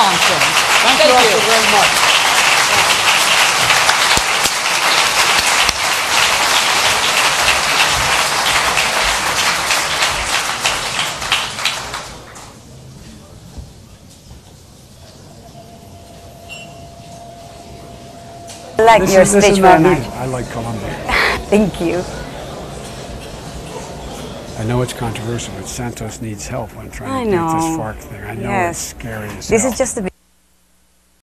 Thank you very much. I like your speech very much. I like Columbia. Thank you. I know it's controversial, but Santos needs help when trying to do this FARC thing. I know it's scary as hell. This is just the